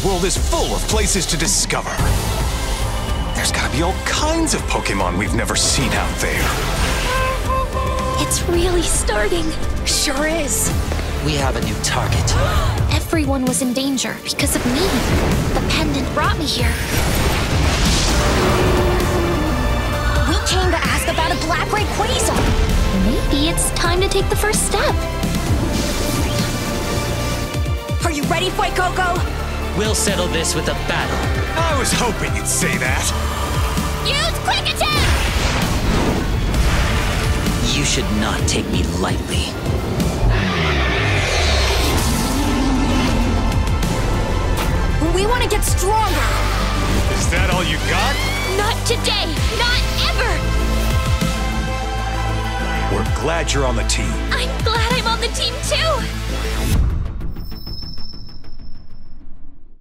world is full of places to discover. There's gotta be all kinds of Pokémon we've never seen out there. It's really starting. Sure is. We have a new target. Everyone was in danger because of me. The pendant brought me here. We came to ask about a Black Rayquaza. Maybe it's time to take the first step. Are you ready, Fuecoco? We'll settle this with a battle. I was hoping you'd say that. Use quick attack! You should not take me lightly. We want to get stronger. Is that all you got? Not today! Not ever! We're glad you're on the team. I'm glad I'm on the team too!